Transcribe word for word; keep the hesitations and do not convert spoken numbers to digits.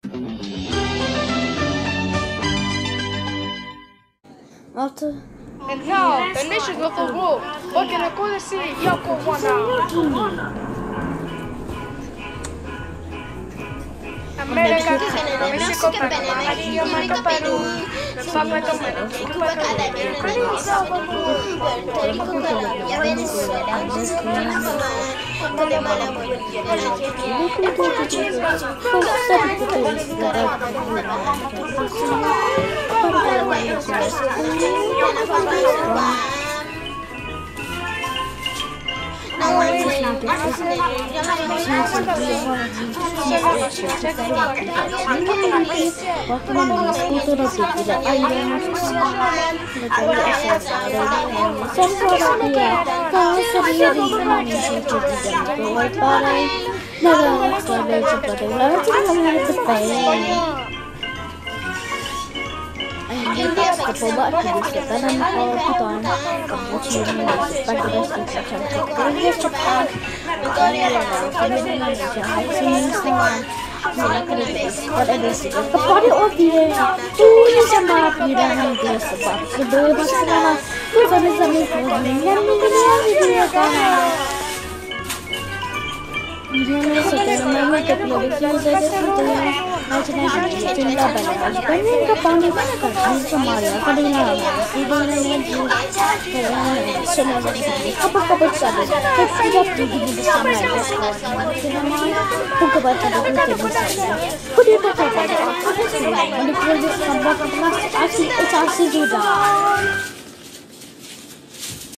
After And now, the nations of the world work in accordance to Yako Wana. America, Mexico, Jamaica, Peru, Papa Dominicano, Ecuador, Salvador, Puerto Rico, Colombia, Venezuela, Panamá, Guatemala, Bolivia, Argentina, Ecuador, Chile, Coba aktivitas dan kalau kita kamu cium pada dasar macam kerja cepat makanya kami Indonesia sini semua melakukan pada dasar kepada orang tuh sama tidak ada sebab kedua masalah itu sama-sama yang mengenai kan Jangan sebenarnya teknologi saja sebetulnya macam-macam jumlah banyak. Banyak kepanggil kan Somalia, kadang-kadang kadang-kadang semua jadi apa-apa saja. Setiap di bersama ya. Selama pengkabaran itu bersama. Kuda pakai pada apa? Ini proses tambah kelas asli asli juga.